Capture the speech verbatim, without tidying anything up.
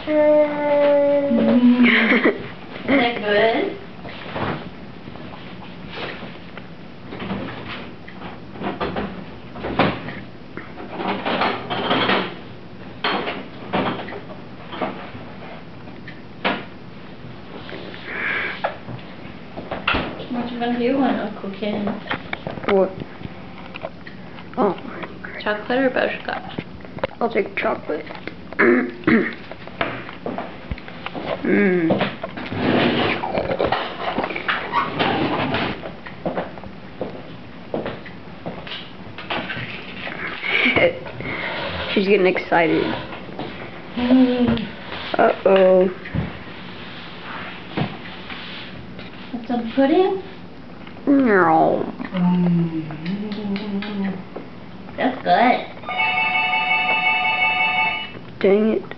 Is that good? What you gonna do when Uncle Ken? What? Oh. Chocolate or butterscotch? I'll take chocolate. Mmm. She's getting excited. Uh-oh. Want some pudding? No. That's good. Dang it.